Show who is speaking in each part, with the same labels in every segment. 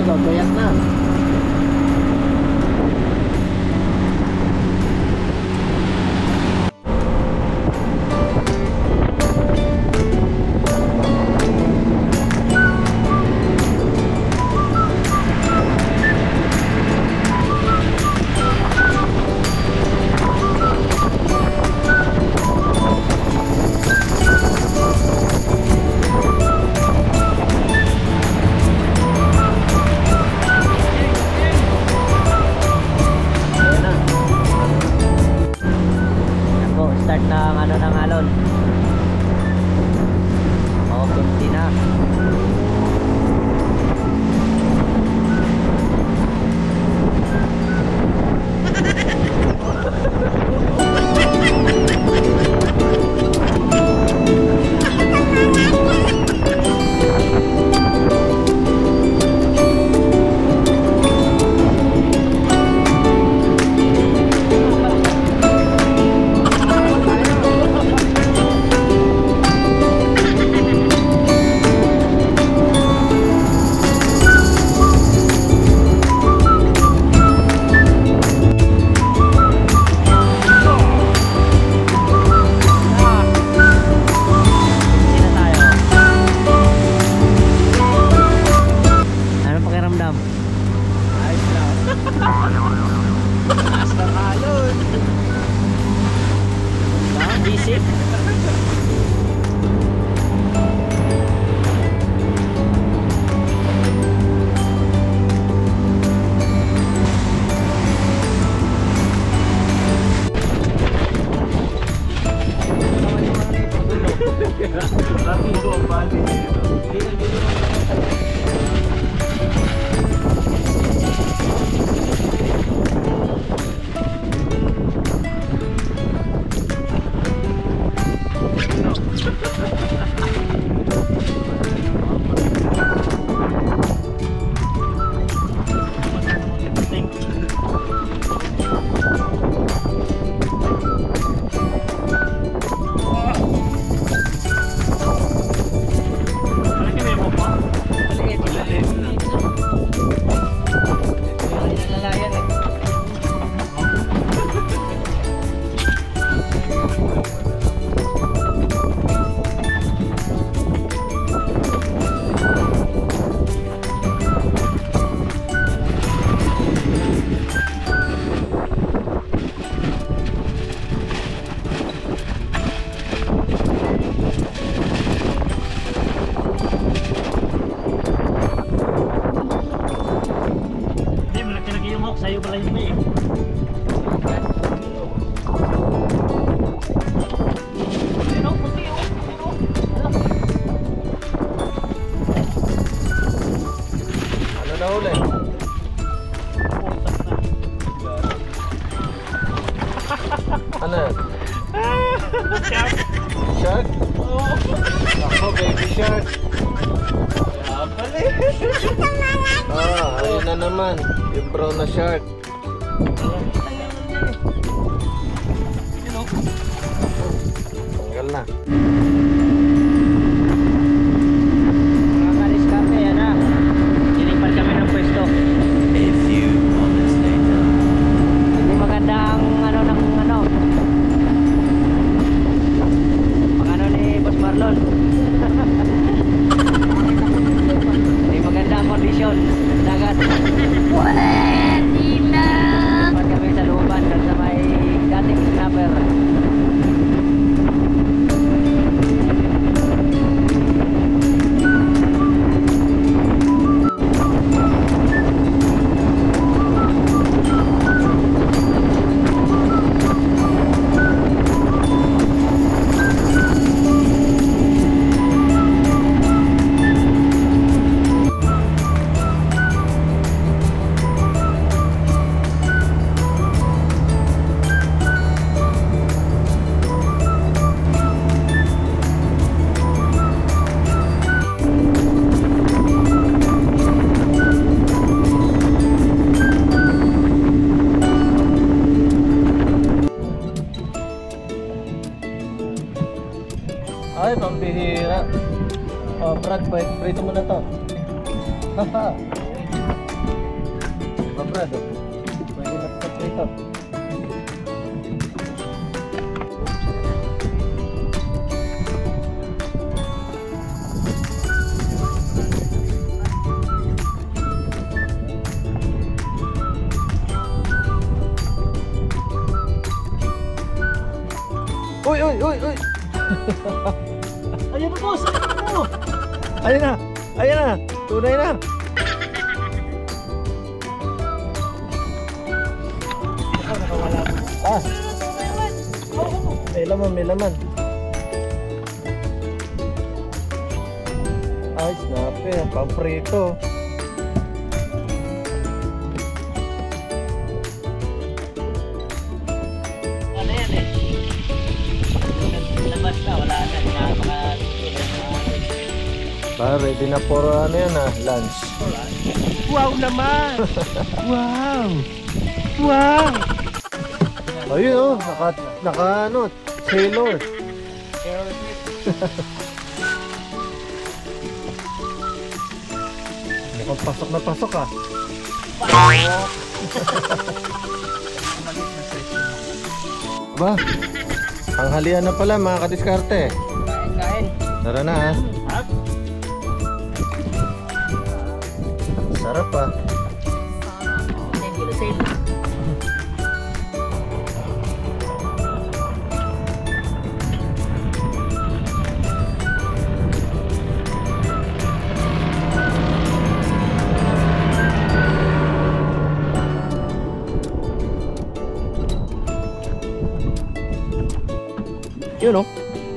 Speaker 1: gagayak na. Start ng ano ng alon. Okay, hindi na. Isip. Sa'yo pala yun eh. Ano? Puti oh.
Speaker 2: Ano na huli? Ano yan?
Speaker 1: Shark.
Speaker 2: Shark?
Speaker 1: Oo.
Speaker 2: Ako, baby shark.
Speaker 1: Kaya pala.
Speaker 2: Ayun na naman. Yung brown na shark. Tanggal na.
Speaker 1: Mga kaliskarte, yan na. Nilipan kami ng pwesto.
Speaker 3: A few moments later.
Speaker 1: Hindi maganda ang ano ng ano. Ang ano ni Boss Marlon. Hindi maganda ang kondisyon. Dagat. Pwede na! Pag kami sa looban sa may dating snapper.
Speaker 2: Ay, pambihira. Oh, Brad, prito mo na to. Haha. Brad. Pwede na prito. Uy!
Speaker 4: Ayan na boss!
Speaker 2: Ayan na! Ayan na! Tunay na! Ah! May laman, may laman. Ay, snapper. Pamprito.
Speaker 1: Ano yan eh? Labas na, wala na.
Speaker 2: Para ready na for ano yan lunch.
Speaker 4: Wow naman! Wow! Wow!
Speaker 2: Ayun naka ano, sailor. Mukhang pasok na pasok ah. Ba? Tanghalian na pala mga kadiskarte.
Speaker 1: Kain.
Speaker 2: Tara na ha. Sarap ah.
Speaker 1: Thank you, Lucille.
Speaker 4: Yun o.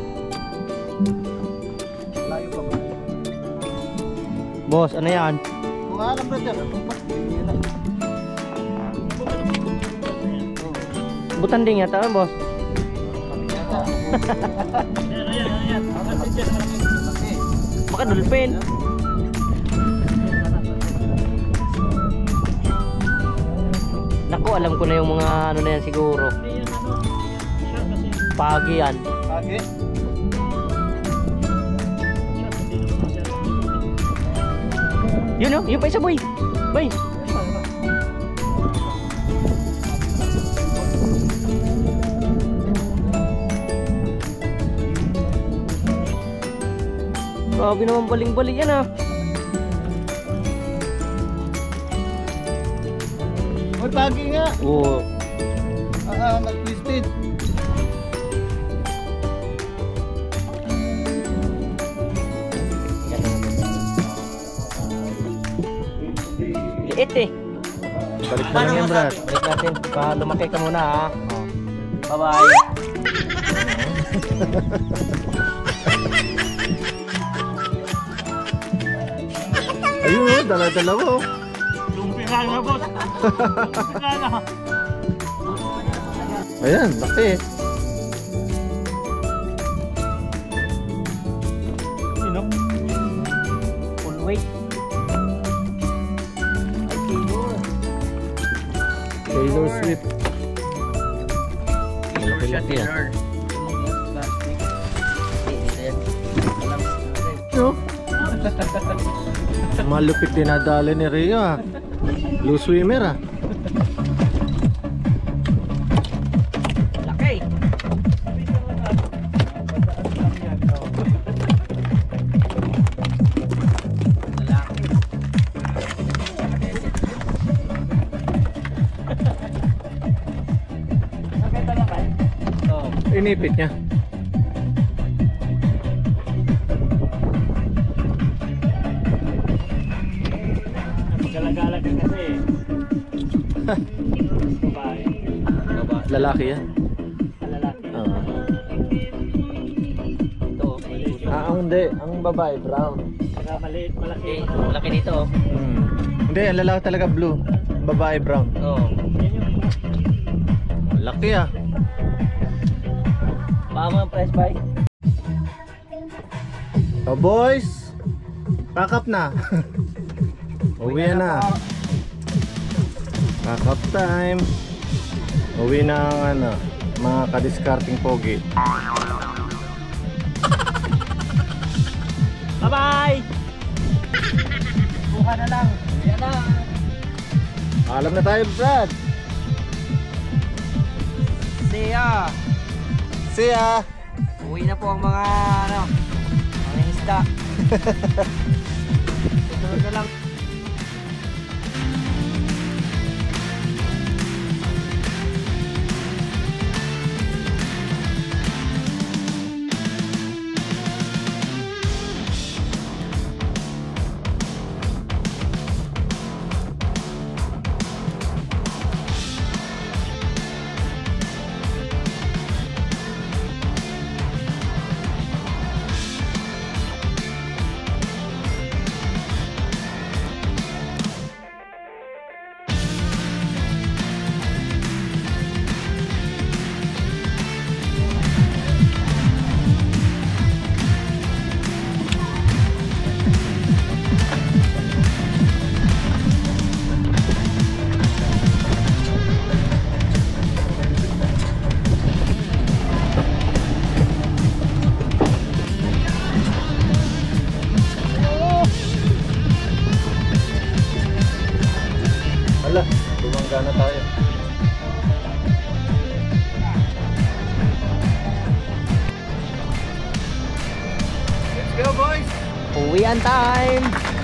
Speaker 2: Layo pa ba?
Speaker 4: Boss, ano yan?
Speaker 2: Kung alam brother,
Speaker 4: Butanding yata, boss. Baka dolphin. Naku, alam ko na yung mga ano na yan siguro. Pagi yan.
Speaker 2: Pagi?
Speaker 4: Yun o, yung pa isa boy. Boy. Grabe naman baling-bali yan ah.
Speaker 2: Uy, pagi nga!
Speaker 4: Oo.
Speaker 2: Nag-twisted.
Speaker 4: Liit eh.
Speaker 2: Balik na lang yan, Brad.
Speaker 4: Balik natin. Lumaki ka muna ha. Bye-bye.
Speaker 2: Ayun o, dala-dalawa o.
Speaker 4: Lumpira na boss. Lumpira na.
Speaker 2: Ayan, laki.
Speaker 4: Sino? Full weight.
Speaker 2: Taylor Swift.
Speaker 4: Laki-laki yan.
Speaker 2: No? Malupit dinadali ni Rio ah. Blue swimmer ah.
Speaker 4: Laki.
Speaker 2: Inipit niya.
Speaker 4: Galagalag ka kasi. Babae.
Speaker 2: Lalaki yan.
Speaker 4: Lalaki. Ito.
Speaker 2: Hindi. Ang babae, brown.
Speaker 4: Saka maliit, malaki.
Speaker 1: Malaki dito.
Speaker 2: Hindi, ang lalaki talaga blue. Ang babae, brown.
Speaker 1: Oo.
Speaker 2: Laki ah.
Speaker 1: Mama, press buy.
Speaker 2: Oh boys, pack up na. Uwi na. Pack up time. Uwi na ang ano, mga kadiskarting pogi.
Speaker 4: Bye-bye! Buka na lang. Yan na.
Speaker 2: Alam na tayo, Brad.
Speaker 1: Siya.
Speaker 2: See ya.
Speaker 1: Uwi na po ang mga mga isda. Susunod na lang.
Speaker 2: Hala, bumangga na tayo. Let's go, boys!
Speaker 1: Uwian time.